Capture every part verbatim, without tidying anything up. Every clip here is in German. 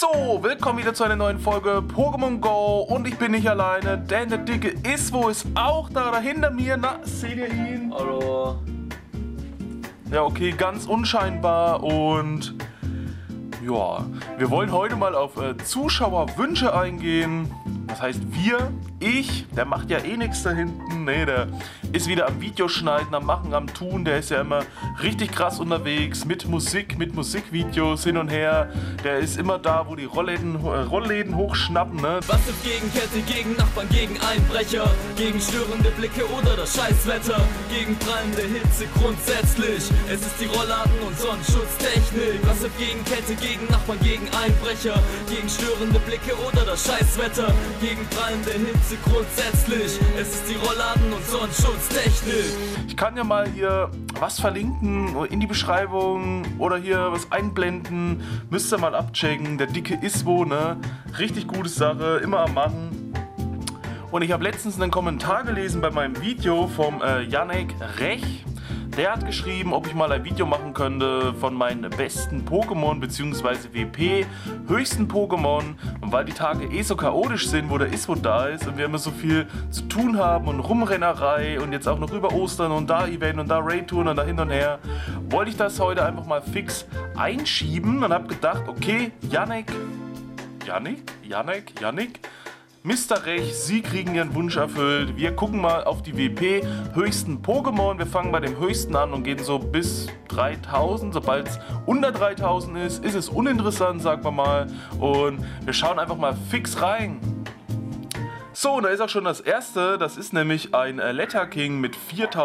So, willkommen wieder zu einer neuen Folge Pokémon Go und ich bin nicht alleine, denn der dicke Iswo ist auch da, da hinter mir. Na, seht ihr ihn? Hallo. Ja, okay, ganz unscheinbar und ja, wir wollen heute mal auf äh, Zuschauerwünsche eingehen. Das heißt wir, ich, der macht ja eh nichts da hinten, nee, der ist wieder am Videoschneiden, am Machen, am Tun, der ist ja immer richtig krass unterwegs mit Musik, mit Musikvideos hin und her, der ist immer da, wo die Rollläden, äh, Rollläden hochschnappen, ne? Was ist gegen Kälte, gegen Nachbarn, gegen Einbrecher, gegen störende Blicke oder das Scheißwetter, gegen prallende Hitze grundsätzlich, es ist die Rollladen- und Sonnenschutztechnik. Was ist gegen Kälte, gegen Nachbarn, gegen Einbrecher, gegen störende Blicke oder das Scheißwetter, gegen prallende Hitze grundsätzlich, es ist die Rollladen- und Sonnenschutztechnik. Ich kann ja mal hier was verlinken in die Beschreibung oder hier was einblenden, müsst ihr mal abchecken, der dicke Iswo, ne, richtig gute Sache, immer am Machen. Und ich habe letztens einen Kommentar gelesen bei meinem Video vom äh, Yannick Rech. Der hat geschrieben, ob ich mal ein Video machen könnte von meinen besten Pokémon bzw. W P höchsten Pokémon. Und weil die Tage eh so chaotisch sind, wo der Iswo da ist und wir immer so viel zu tun haben und Rumrennerei und jetzt auch noch über Ostern und da Event und da Raid-Touren und da hin und her, wollte ich das heute einfach mal fix einschieben und habe gedacht, okay, Yannick, Yannick, Yannick, Yannick, Mister Rech, Sie kriegen Ihren Wunsch erfüllt. Wir gucken mal auf die W P höchsten Pokémon. Wir fangen bei dem höchsten an und gehen so bis dreitausend. Sobald es unter dreitausend ist, ist es uninteressant, sagen wir mal. Und wir schauen einfach mal fix rein. So, und da ist auch schon das erste, das ist nämlich ein Letter King mit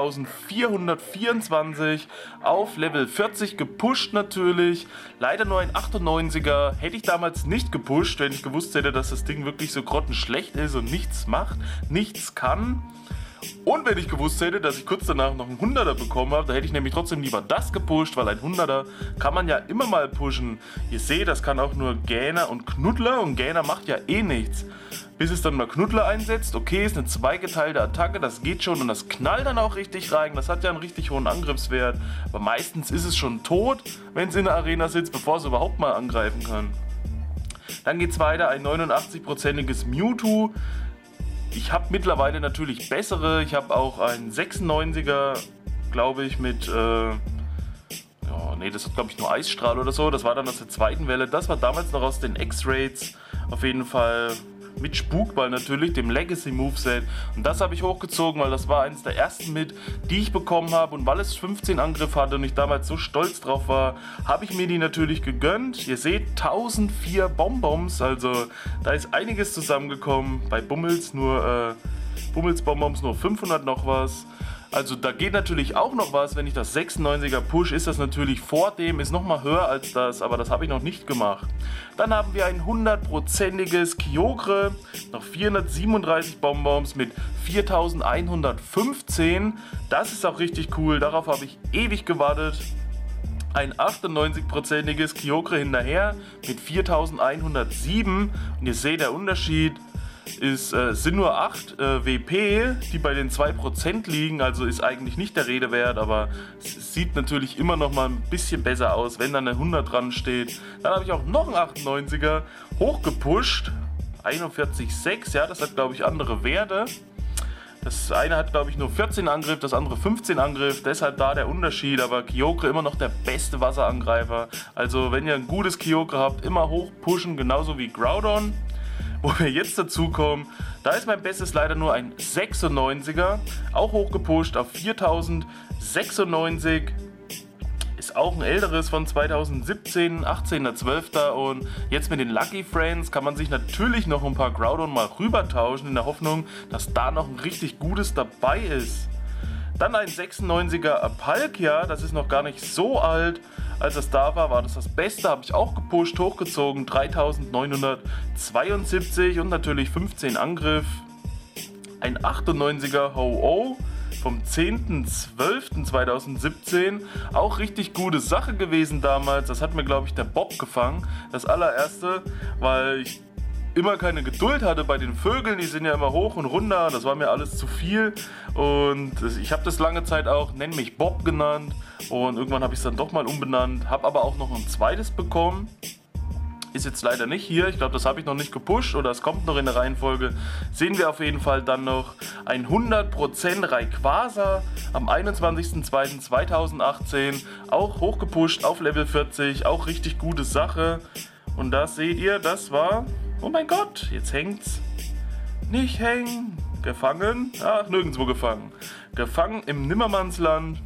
viertausendvierhundertvierundzwanzig auf Level vierzig gepusht natürlich. Leider nur ein achtundneunziger, hätte ich damals nicht gepusht, wenn ich gewusst hätte, dass das Ding wirklich so grottenschlecht ist und nichts macht, nichts kann. Und wenn ich gewusst hätte, dass ich kurz danach noch einen hunderter bekommen habe, da hätte ich nämlich trotzdem lieber das gepusht, weil ein hunderter kann man ja immer mal pushen. Ihr seht, das kann auch nur Gähner und Knuddler und Gähner macht ja eh nichts. Bis es dann mal Knuddler einsetzt, okay, ist eine zweigeteilte Attacke, das geht schon und das knallt dann auch richtig rein, das hat ja einen richtig hohen Angriffswert, aber meistens ist es schon tot, wenn es in der Arena sitzt, bevor es überhaupt mal angreifen kann. Dann geht es weiter, ein neunundachtzig-prozentiges Mewtwo. Ich habe mittlerweile natürlich bessere, ich habe auch einen sechsundneunziger, glaube ich, mit, äh, ja, nee, das hat glaube ich nur Eisstrahl oder so, das war dann aus der zweiten Welle, das war damals noch aus den X-Raids, auf jeden Fall mit Spukball natürlich, dem Legacy Moveset, und das habe ich hochgezogen, weil das war eines der ersten mit, die ich bekommen habe, und weil es fünfzehn Angriff hatte und ich damals so stolz drauf war, habe ich mir die natürlich gegönnt. Ihr seht, tausendvier Bonbons, also da ist einiges zusammengekommen, bei Bummels nur, äh, Bummels Bonbons nur fünfhundert noch was. Also da geht natürlich auch noch was, wenn ich das sechsundneunziger push, ist das natürlich vor dem, ist nochmal höher als das, aber das habe ich noch nicht gemacht. Dann haben wir ein hundertprozentiges Kyogre, noch vierhundertsiebenunddreißig Bonbons mit viertausendeinhundertfünfzehn, das ist auch richtig cool, darauf habe ich ewig gewartet. Ein achtundneunzig-prozentiges Kyogre hinterher mit viertausendeinhundertsieben und ihr seht der Unterschied. Es äh, sind nur acht äh, W P, die bei den zwei Prozent liegen, also ist eigentlich nicht der Rede wert, aber es sieht natürlich immer noch mal ein bisschen besser aus, wenn dann eine hundert dran steht. Dann habe ich auch noch einen achtundneunziger hochgepusht, einundvierzig Komma sechs, ja, das hat glaube ich andere Werte. Das eine hat glaube ich nur vierzehn Angriff, das andere fünfzehn Angriff, deshalb da der Unterschied, aber Kyogre immer noch der beste Wasserangreifer. Also wenn ihr ein gutes Kyogre habt, immer hoch pushen, genauso wie Groudon. Wo wir jetzt dazu kommen, da ist mein Bestes leider nur ein sechsundneunziger, auch hochgepusht auf viertausendsechsundneunzig, ist auch ein älteres von zweitausendsiebzehn, achtzehnter zwölfter und jetzt mit den Lucky Friends kann man sich natürlich noch ein paar Groudon mal rüber tauschen, in der Hoffnung, dass da noch ein richtig gutes dabei ist. Dann ein sechsundneunziger Apalkia, das ist noch gar nicht so alt. Als das da war, war das das Beste, habe ich auch gepusht, hochgezogen, dreitausendneunhundertzweiundsiebzig und natürlich fünfzehn Angriff. Ein achtundneunziger Ho-Oh vom zehnten zwölften zweitausendsiebzehn, auch richtig gute Sache gewesen damals. Das hat mir, glaube ich, der Bob gefangen, das allererste, weil ich immer keine Geduld hatte bei den Vögeln, die sind ja immer hoch und runter, das war mir alles zu viel und ich habe das lange Zeit auch, nenn mich Bob genannt und irgendwann habe ich es dann doch mal umbenannt, habe aber auch noch ein zweites bekommen, ist jetzt leider nicht hier. Ich glaube, das habe ich noch nicht gepusht oder es kommt noch in der Reihenfolge. Sehen wir auf jeden Fall dann noch ein hundert Prozent Rayquaza am einundzwanzigsten zweiten zweitausendachtzehn. Auch hochgepusht auf Level vierzig. Auch richtig gute Sache. Und das seht ihr, das war... Oh mein Gott, jetzt hängt's. Nicht hängen. Gefangen? Ach, nirgendwo gefangen. Gefangen im Nimmermannsland.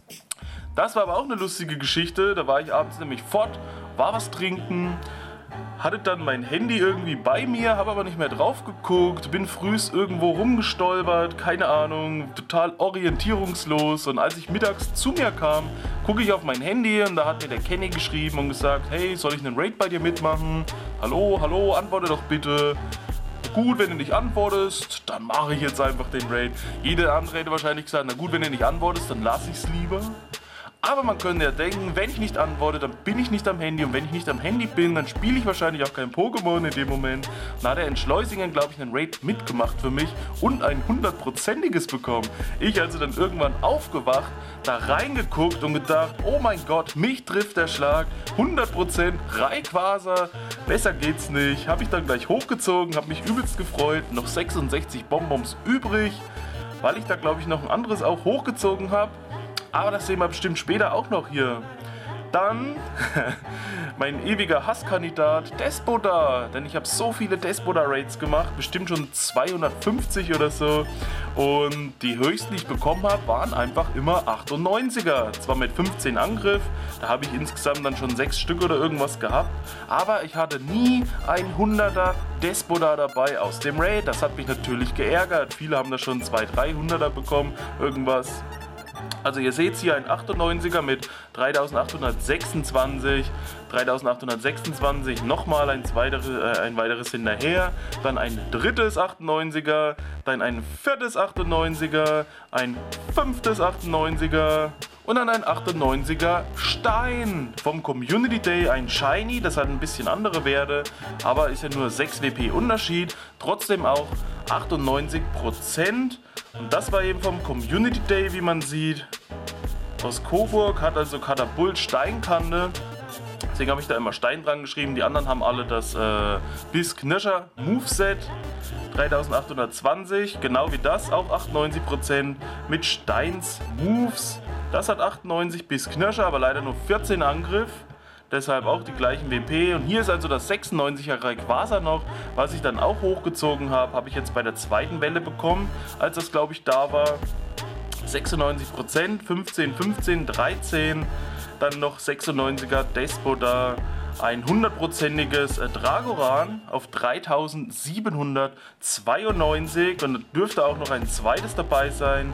Das war aber auch eine lustige Geschichte. Da war ich abends nämlich fort, war was trinken, hatte dann mein Handy irgendwie bei mir, habe aber nicht mehr drauf geguckt, bin frühs irgendwo rumgestolpert, keine Ahnung, total orientierungslos. Und als ich mittags zu mir kam, gucke ich auf mein Handy und da hat mir der Kenny geschrieben und gesagt, hey, soll ich einen Raid bei dir mitmachen? Hallo, hallo, antworte doch bitte. Gut, wenn du nicht antwortest, dann mache ich jetzt einfach den Raid. Jeder andere hätte wahrscheinlich gesagt, na gut, wenn du nicht antwortest, dann lasse ich es lieber. Aber man könnte ja denken, wenn ich nicht antworte, dann bin ich nicht am Handy. Und wenn ich nicht am Handy bin, dann spiele ich wahrscheinlich auch kein Pokémon in dem Moment. Und da hat der in Schleusingen, glaube ich, einen Raid mitgemacht für mich und ein hundertprozentiges bekommen. Ich also dann irgendwann aufgewacht, da reingeguckt und gedacht, oh mein Gott, mich trifft der Schlag. hundert Prozent Rayquaza, besser geht's nicht. Habe ich dann gleich hochgezogen, habe mich übelst gefreut. Noch sechsundsechzig Bonbons übrig, weil ich da, glaube ich, noch ein anderes auch hochgezogen habe. Aber das sehen wir bestimmt später auch noch hier. Dann mein ewiger Hasskandidat Despodar. Denn ich habe so viele Despodar-Raids gemacht. Bestimmt schon zweihundertfünfzig oder so. Und die höchsten, die ich bekommen habe, waren einfach immer achtundneunziger. Zwar mit fünfzehn Angriff. Da habe ich insgesamt dann schon sechs Stück oder irgendwas gehabt. Aber ich hatte nie ein hunderter Despodar dabei aus dem Raid. Das hat mich natürlich geärgert. Viele haben da schon zwei, dreihunderter bekommen. Irgendwas. Also ihr seht hier ein achtundneunziger mit dreitausendachthundertsechsundzwanzig, dreitausendachthundertsechsundzwanzig, nochmal ein, weitere, äh, ein weiteres hinterher, dann ein drittes achtundneunziger, dann ein viertes achtundneunziger, ein fünftes achtundneunziger und dann ein achtundneunziger Stein vom Community Day, ein Shiny, das hat ein bisschen andere Werte, aber ist ja nur sechs W P Unterschied, trotzdem auch achtundneunzig Prozent. Und das war eben vom Community Day, wie man sieht. Aus Coburg, hat also Katapult Steinkante. Deswegen habe ich da immer Stein dran geschrieben. Die anderen haben alle das äh, Bissknirscher Moveset. dreitausendachthundertzwanzig, genau wie das, auch achtundneunzig Prozent mit Steins Moves. Das hat achtundneunzig Bissknirscher, aber leider nur vierzehn Angriff. Deshalb auch die gleichen W P. Und hier ist also das sechsundneunziger Rayquaza noch, was ich dann auch hochgezogen habe. Habe ich jetzt bei der zweiten Welle bekommen, als das, glaube ich, da war. sechsundneunzig Prozent, fünfzehn, fünfzehn, dreizehn. Dann noch sechsundneunziger Despodar. Ein hundertprozentiges Dragoran auf dreitausendsiebenhundertzweiundneunzig. Und da dürfte auch noch ein zweites dabei sein.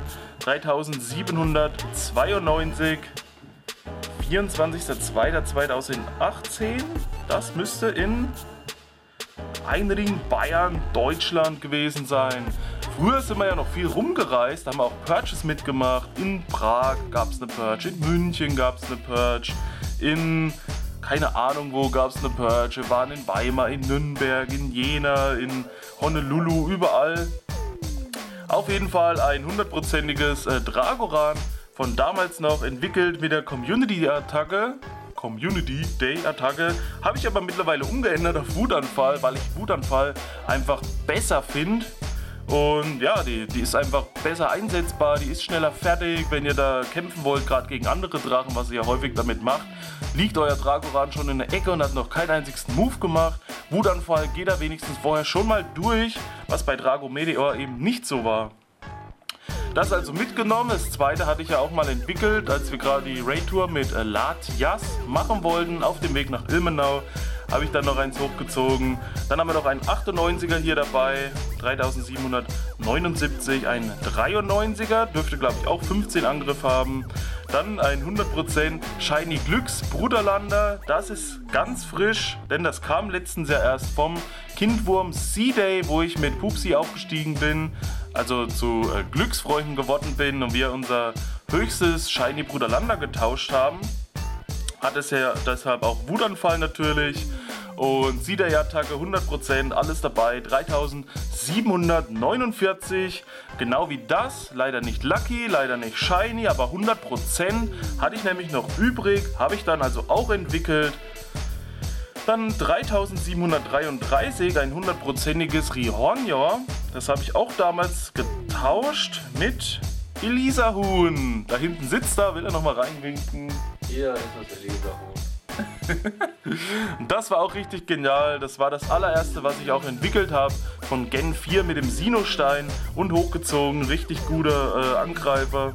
dreitausendsiebenhundertzweiundneunzig. vierundzwanzigster zweiter zweitausendachtzehn, das müsste in Einring, Bayern, Deutschland gewesen sein. Früher sind wir ja noch viel rumgereist, haben wir auch Purges mitgemacht. In Prag gab es eine Purge, in München gab es eine Purge, in keine Ahnung wo gab es eine Purge. Wir waren in Weimar, in Nürnberg, in Jena, in Honolulu, überall. Auf jeden Fall ein hundertprozentiges äh, Dragoran. Von damals noch entwickelt mit der Community-Attacke, Community Day-Attacke, habe ich aber mittlerweile umgeändert auf Wutanfall, weil ich Wutanfall einfach besser finde. Und ja, die, die ist einfach besser einsetzbar, die ist schneller fertig, wenn ihr da kämpfen wollt, gerade gegen andere Drachen, was ihr ja häufig damit macht. Liegt euer Dragoran schon in der Ecke und hat noch keinen einzigen Move gemacht. Wutanfall geht da wenigstens vorher schon mal durch, was bei Drago Meteor eben nicht so war. Das also mitgenommen. Das zweite hatte ich ja auch mal entwickelt, als wir gerade die Raid-Tour mit äh, Latias machen wollten. Auf dem Weg nach Ilmenau habe ich dann noch eins hochgezogen. Dann haben wir noch einen achtundneunziger hier dabei, dreitausendsiebenhundertneunundsiebzig. Ein dreiundneunziger, dürfte glaube ich auch fünfzehn Angriff haben. Dann ein hundert Prozent Shiny Glücks Bruderlander. Das ist ganz frisch, denn das kam letztens ja erst vom Kindwurm C-Day, wo ich mit Pupsi aufgestiegen bin. Also zu äh, Glücksfreunden geworden bin und wir unser höchstes Shiny Bruderlander getauscht haben. Hat es ja deshalb auch Wutanfall natürlich. Und C-Day-Attacke hundert Prozent, alles dabei, dreitausendsiebenhundertneunundvierzig. Genau wie das, leider nicht Lucky, leider nicht Shiny, aber hundert Prozent hatte ich nämlich noch übrig. Habe ich dann also auch entwickelt. Dann dreitausendsiebenhundertdreiunddreißig, ein hundertprozentiges Rihornjor. Das habe ich auch damals getauscht mit Elisa-Huhn. Da hinten sitzt er, will er nochmal reinwinken. Hier ist das Elisa-Huhn. Das war auch richtig genial. Das war das allererste, was ich auch entwickelt habe. Von Gen vier mit dem Sinostein und hochgezogen. Richtig guter äh, Angreifer.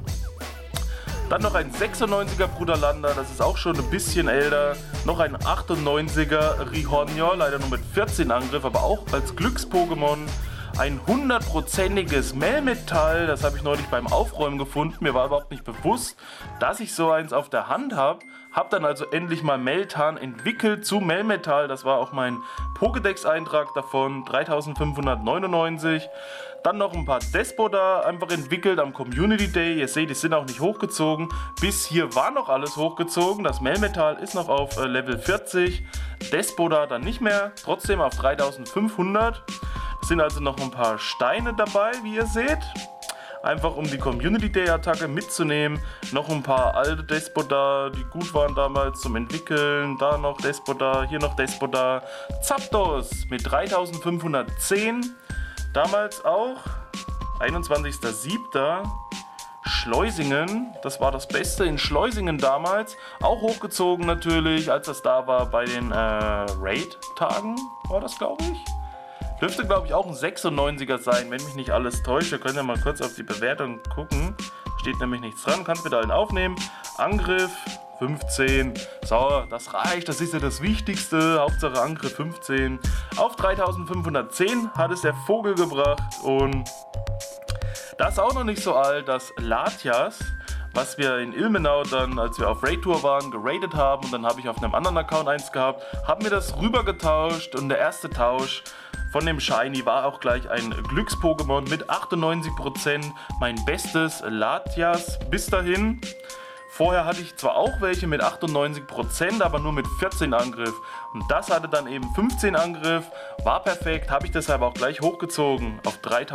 Dann noch ein sechsundneunziger Bruderlander, das ist auch schon ein bisschen älter. Noch ein achtundneunziger Rihornjor, leider nur mit vierzehn Angriff, aber auch als Glücks-Pokémon. Ein hundertprozentiges Melmetall, das habe ich neulich beim Aufräumen gefunden. Mir war überhaupt nicht bewusst, dass ich so eins auf der Hand habe. Hab dann also endlich mal Meltan entwickelt zu Melmetall. Das war auch mein Pokédex-Eintrag davon, dreitausendfünfhundertneunundneunzig. Dann noch ein paar Despodar einfach entwickelt am Community Day. Ihr seht, die sind auch nicht hochgezogen. Bis hier war noch alles hochgezogen. Das Melmetall ist noch auf äh, Level vierzig. Despodar dann nicht mehr, trotzdem auf dreitausendfünfhundert. Es sind also noch ein paar Steine dabei, wie ihr seht. Einfach um die Community Day Attacke mitzunehmen. Noch ein paar alte Despodar, die gut waren damals zum Entwickeln. Da noch Despodar, hier noch Despodar. Zapdos mit dreitausendfünfhundertzehn. Damals auch einundzwanzigster siebter Schleusingen, das war das Beste in Schleusingen damals. Auch hochgezogen natürlich, als das da war bei den äh, Raid-Tagen, war das glaube ich. Dürfte glaube ich auch ein sechsundneunziger sein, wenn mich nicht alles täuscht. Ihr könnt ja mal kurz auf die Bewertung gucken. Steht nämlich nichts dran, kannst wieder einen aufnehmen. Angriff fünfzehn. So, das reicht, das ist ja das Wichtigste. Hauptsache Angriff fünfzehn. Auf dreitausendfünfhundertzehn hat es der Vogel gebracht. Und das ist auch noch nicht so alt, das Latias, was wir in Ilmenau dann, als wir auf Raid-Tour waren, geradet haben. Und dann habe ich auf einem anderen Account eins gehabt, habe mir das rüber getauscht. Und der erste Tausch von dem Shiny war auch gleich ein Glücks-Pokémon mit achtundneunzig Prozent. Mein bestes Latias bis dahin. Vorher hatte ich zwar auch welche mit achtundneunzig Prozent, aber nur mit vierzehn Angriff. Und das hatte dann eben fünfzehn Angriff. War perfekt, habe ich deshalb auch gleich hochgezogen auf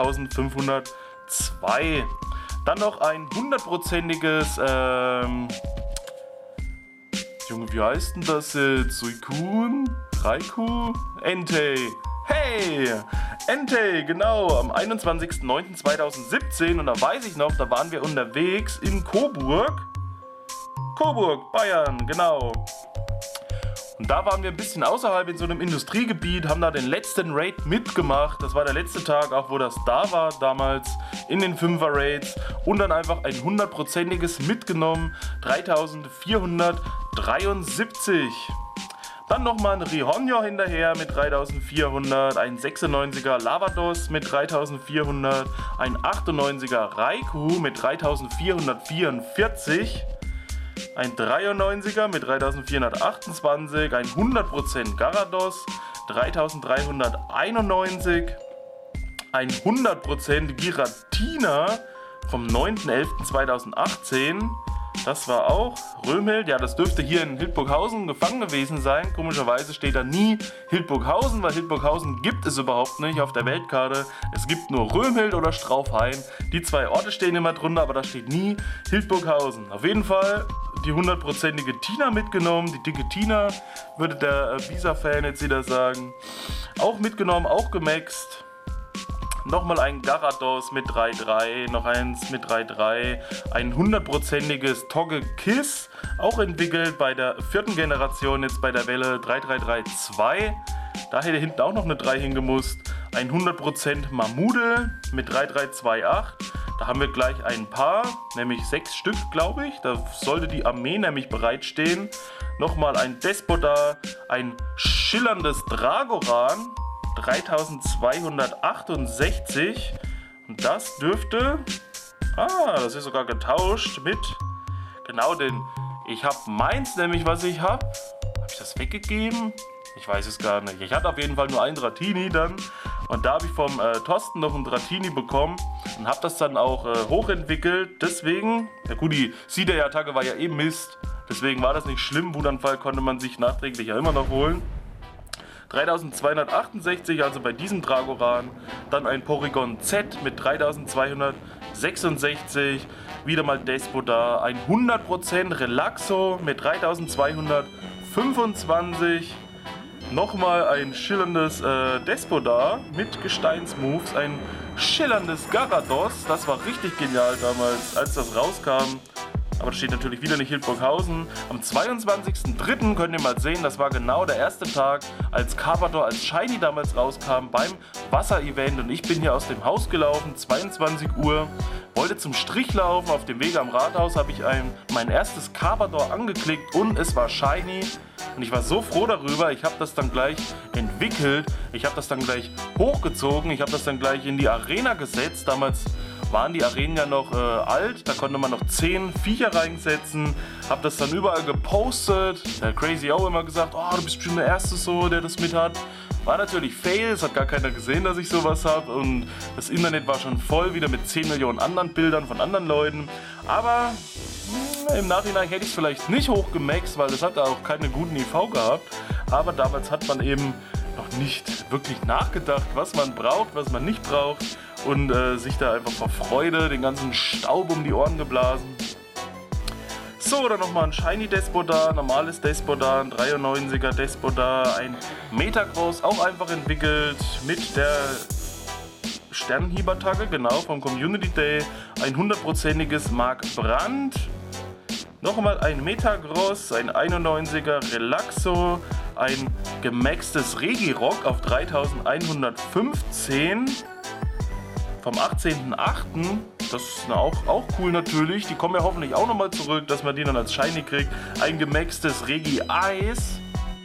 dreitausendfünfhundertzwei. Dann noch ein hundertprozentiges, ähm... Junge, wie heißt denn das jetzt? Suicune? Raikou? Entei. Hey! Entei, genau, am einundzwanzigster neunter zweitausendsiebzehn. Und da weiß ich noch, da waren wir unterwegs in Coburg. Coburg, Bayern, genau. Und da waren wir ein bisschen außerhalb in so einem Industriegebiet, haben da den letzten Raid mitgemacht. Das war der letzte Tag, auch wo das da war damals in den Fünfer-Raids. Und dann einfach ein hundertprozentiges mitgenommen, dreitausendvierhundertdreiundsiebzig. Dann nochmal ein Rihornjor hinterher mit dreitausendvierhundert, ein sechsundneunziger Lavados mit dreitausendvierhundert, ein achtundneunziger Raikou mit dreitausendvierhundertvierundvierzig, ein dreiundneunziger mit dreitausendvierhundertachtundzwanzig, ein hundert Prozent Garados, dreitausenddreihunderteinundneunzig, ein hundert Prozent Giratina vom neunter elfter zweitausendachtzehn. Das war auch Röhmhild, ja, das dürfte hier in Hildburghausen gefangen gewesen sein. Komischerweise steht da nie Hildburghausen, weil Hildburghausen gibt es überhaupt nicht auf der Weltkarte. Es gibt nur Röhmhild oder Straufhain. Die zwei Orte stehen immer drunter, aber da steht nie Hildburghausen. Auf jeden Fall die hundertprozentige Tina mitgenommen, die dicke Tina, würde der äh, Bisa-Fan jetzt wieder sagen. Auch mitgenommen, auch gemaxt. Nochmal ein Garados mit drei drei, noch eins mit drei drei, ein hundertprozentiges Togekiss, auch entwickelt bei der vierten Generation, jetzt bei der Welle drei drei drei zwei. Da hätte hinten auch noch eine drei hingemusst. Ein hundert Prozent Mamude mit drei drei zwei acht. Da haben wir gleich ein paar, nämlich sechs Stück, glaube ich. Da sollte die Armee nämlich bereitstehen. Nochmal ein Despodar, ein schillerndes Dragoran. dreitausendzweihundertachtundsechzig und das dürfte, ah, das ist sogar getauscht mit genau den, ich habe meins nämlich, was ich habe, habe ich das weggegeben? Ich weiß es gar nicht. Ich hatte auf jeden Fall nur einen Dratini dann und da habe ich vom äh, Thorsten noch einen Dratini bekommen und habe das dann auch äh, hochentwickelt, deswegen, ja gut, die Siedey-Attacke war ja eh Mist, deswegen war das nicht schlimm, Wutanfall konnte man sich nachträglich ja immer noch holen. dreitausendzweihundertachtundsechzig, also bei diesem Dragoran, dann ein Porygon Z mit dreitausendzweihundertsechsundsechzig, wieder mal Despodar, ein hundert Prozent Relaxo mit dreitausendzweihundertfünfundzwanzig, Nochmal ein schillerndes äh, Despodar mit Gesteinsmoves, ein schillerndes Garados. Das war richtig genial damals, als das rauskam. Aber das steht natürlich wieder nicht Hildburghausen. Am zweiundzwanzigsten dritten könnt ihr mal sehen, das war genau der erste Tag, als Carpador als Shiny damals rauskam beim Wasser-Event. Und ich bin hier aus dem Haus gelaufen, zweiundzwanzig Uhr, wollte zum Strich laufen. Auf dem Weg am Rathaus habe ich ein, mein erstes Carpador angeklickt und es war Shiny. Und ich war so froh darüber, ich habe das dann gleich entwickelt, ich habe das dann gleich hochgezogen, ich habe das dann gleich in die Arena gesetzt. Damals waren die Arenen ja noch äh, alt, da konnte man noch zehn Viecher reinsetzen, hab das dann überall gepostet, der hat Crazy auch immer gesagt, oh, du bist bestimmt der Erste so, der das mit hat. War natürlich fail, es hat gar keiner gesehen, dass ich sowas habe und das Internet war schon voll, wieder mit zehn Millionen anderen Bildern von anderen Leuten, aber mh, im Nachhinein hätte ich es vielleicht nicht hochgemaxt, weil es hat auch keine guten I V gehabt, aber damals hat man eben noch nicht wirklich nachgedacht, was man braucht, was man nicht braucht und äh, sich da einfach vor Freude den ganzen Staub um die Ohren geblasen. So, dann nochmal ein Shiny Despodar, normales Despodar, ein dreiundneunziger Despodar, ein Metagross, auch einfach entwickelt mit der Sternenhieber-Tagge, genau, vom Community Day, ein hundertprozentiges Mark Brandt. Nochmal ein Metagross, ein einundneunziger Relaxo, ein gemaxtes Regirock auf dreitausendeinhundertfünfzehn vom achtzehnten achten Das ist auch, auch cool natürlich. Die kommen ja hoffentlich auch nochmal zurück, dass man die dann als Shiny kriegt. Ein gemaxtes Regi-Eis.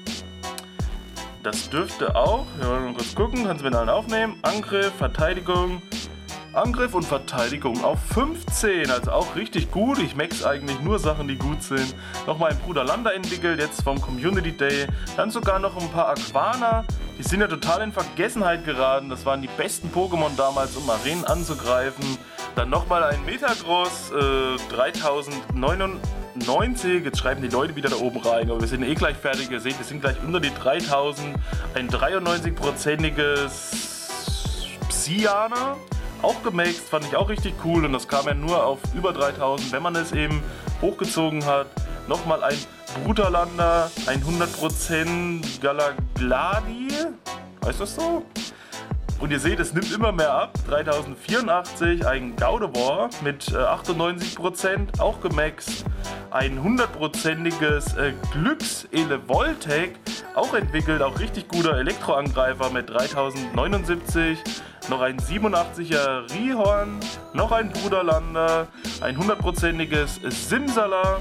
Das dürfte auch, wir wollen mal kurz gucken, kannst du mir dann aufnehmen. Angriff, Verteidigung. Angriff und Verteidigung auf fünfzehn, also auch richtig gut. Ich max eigentlich nur Sachen, die gut sind. Nochmal ein Bruder Landa entwickelt, jetzt vom Community Day. Dann sogar noch ein paar Aquana. Die sind ja total in Vergessenheit geraten. Das waren die besten Pokémon damals, um Arenen anzugreifen. Dann nochmal ein Metagross, äh, dreitausendneunundneunzig. Jetzt schreiben die Leute wieder da oben rein, aber wir sind eh gleich fertig. Ihr seht, wir sind gleich unter die dreitausend. Ein dreiundneunzig-prozentiges Psyana. Auch gemaxt, fand ich auch richtig cool und das kam ja nur auf über dreitausend, wenn man es eben hochgezogen hat. Nochmal ein Brutalander, ein hundert Prozent Galagladi, heißt das so? Und ihr seht, es nimmt immer mehr ab, dreitausendvierundachtzig, ein Gardevoir mit äh, achtundneunzig Prozent, auch gemaxt. Ein hundertprozentiges äh, Glücks-Ele-Voltec, auch entwickelt, auch richtig guter Elektroangreifer mit dreitausendneunundsiebzig. Noch ein siebenundachtziger Rihorn, noch ein Bruderlander, ein hundertprozentiges Simsala.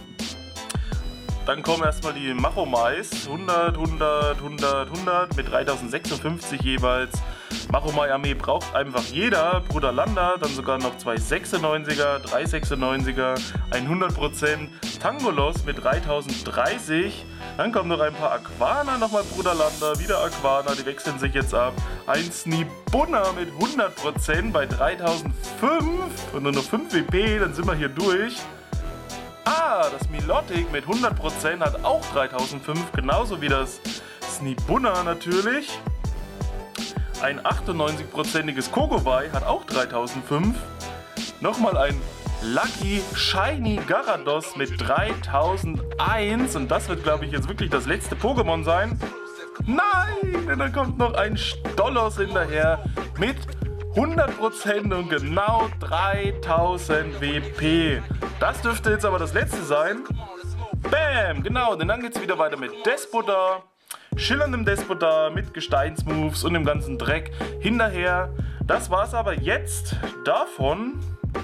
Dann kommen erstmal die Machomais, hundert, hundert, hundert, hundert mit dreitausendsechsundfünfzig jeweils. Machomai-Armee braucht einfach jeder, Bruderlander, dann sogar noch zwei sechsundneunziger, drei sechsundneunziger, ein hundert Prozent Tangolos mit dreitausenddreißig. Dann kommen noch ein paar Aquana, nochmal Bruderlander, wieder Aquana, die wechseln sich jetzt ab. Ein Snibunna mit hundert Prozent bei dreitausendfünf und nur noch fünf W P, dann sind wir hier durch. Ah, das Milotic mit hundert Prozent hat auch dreitausendfünf, genauso wie das Snibunna natürlich. Ein achtundneunzig-prozentiges Kogowai hat auch dreitausendfünf. Nochmal ein Lucky Shiny Garados mit dreitausendeins. Und das wird, glaube ich, jetzt wirklich das letzte Pokémon sein. Nein, denn dann kommt noch ein Stolos hinterher mit hundert Prozent und genau dreitausend W P. Das dürfte jetzt aber das letzte sein. Bam, genau, denn dann geht es wieder weiter mit Despodar. Schillerndem Despodar mit Gesteinsmoves und dem ganzen Dreck hinterher. Das war's aber jetzt davon.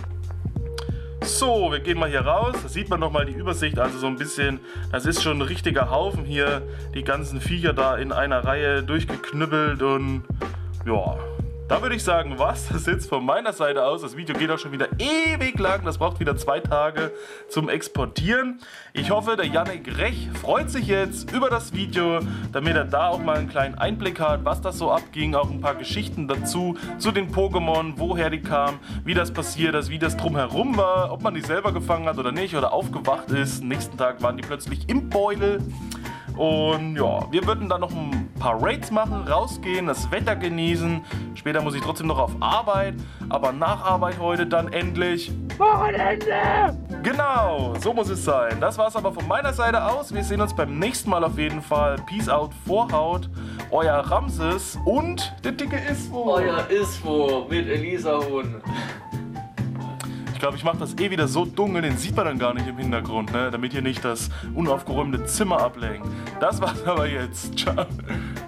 So, wir gehen mal hier raus. Da sieht man nochmal die Übersicht, also so ein bisschen. Das ist schon ein richtiger Haufen hier. Die ganzen Viecher da in einer Reihe durchgeknüppelt und ja. Da würde ich sagen, was das jetzt von meiner Seite aus. Das Video geht auch schon wieder ewig lang. Das braucht wieder zwei Tage zum Exportieren. Ich hoffe, der Yannick Rech freut sich jetzt über das Video, damit er da auch mal einen kleinen Einblick hat, was das so abging. Auch ein paar Geschichten dazu, zu den Pokémon, woher die kamen, wie das passiert ist, wie das drumherum war, ob man die selber gefangen hat oder nicht oder aufgewacht ist. Am nächsten Tag waren die plötzlich im Beutel. Und ja, wir würden dann noch ein ein paar Raids machen, rausgehen, das Wetter genießen. Später muss ich trotzdem noch auf Arbeit, aber nach Arbeit heute dann endlich Wochenende! Genau, so muss es sein. Das war's aber von meiner Seite aus. Wir sehen uns beim nächsten Mal auf jeden Fall. Peace out, Vorhaut, euer Ramses und der dicke Iswo. Euer Iswo mit Elisa Huhn. Ich glaube, ich mache das eh wieder so dunkel, den sieht man dann gar nicht im Hintergrund, ne? Damit hier nicht das unaufgeräumte Zimmer ablenkt. Das war's aber jetzt. Ciao.